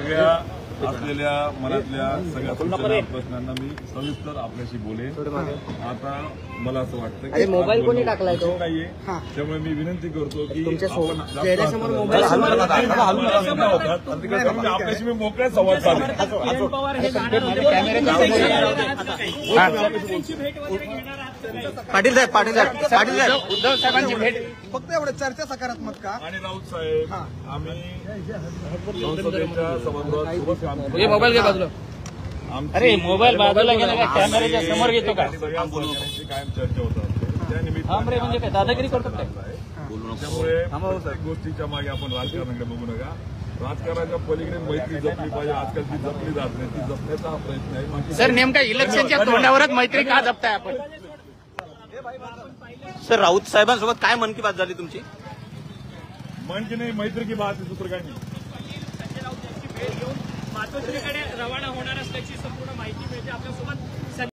सगळ्या असलेल्या मनातल्या सगळ्या सूचना प्रश्नांना मी सविस्तर आपल्याशी बोलेन. आता मला असं वाटतं की मोबाईल कोणी टाकलाय तो नाहीये, त्यामुळे मी विनंती करतो की चेहऱ्यासमोर मोबाईल आपल्याशी मी मोकळ्या संवाद साधेन. पाटील साहेब उद्धव साहेबांची भेट फक्त एवढं चर्चा सकारात्मक का? आणि राऊत साहेब आम्ही संसदेच्या सभागृहात सोबत काम करतो. मोबाईल घे बाजूला. अरे मोबाईल बाजूला गेला का कॅमेऱ्याच्या समोर घेतो का? सगळ्या सहकाऱ्यांची कायम चर्चा होत असते. त्या म्हणजे काय दादागिरी करतो काय? त्यामुळे प्रत्येक गोष्टीच्या मागे आपण राजकारणाकडे बघू नका. राजकारणाच्या पलीकडे मैत्री जपली पाहिजे. आजकाल ती जपली जात नाही, ती जपण्याचा हा प्रयत्न आहे. सर नेमका इलेक्शनच्या तोंडावरच मैत्री का जपताय आपण? सर राऊत साहेबांसोबत काय मन की बात झाली तुमची? मन की नाही, मैत्री की बात आहे, दुसरं काय नाही. मातोश्रीकडे रवाना होणार असल्याची संपूर्ण माहिती मिळते. आपल्यासोबत